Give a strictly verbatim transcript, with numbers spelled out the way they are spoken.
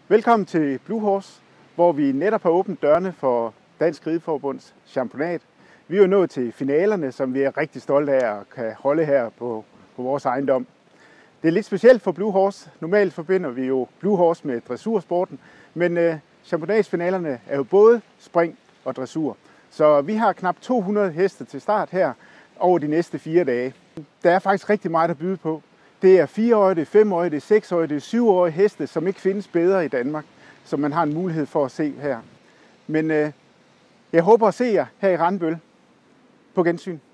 Velkommen til Blue Horse, hvor vi netop har åbnet dørene for Dansk Rideforbunds championat. Vi er jo nået til finalerne, som vi er rigtig stolte af at kan holde her på, på vores ejendom. Det er lidt specielt for Blue Horse. Normalt forbinder vi jo Blue Horse med dressursporten, men øh, championatsfinalerne er jo både spring og dressur. Så vi har knap to hundrede heste til start her over de næste fire dage. Der er faktisk rigtig meget at byde på. Det er fireårige, det er femårige, det er seksårige, det er syvårige heste, som ikke findes bedre i Danmark, som man har en mulighed for at se her. Men øh, jeg håber at se jer her i Randbøl. På gensyn.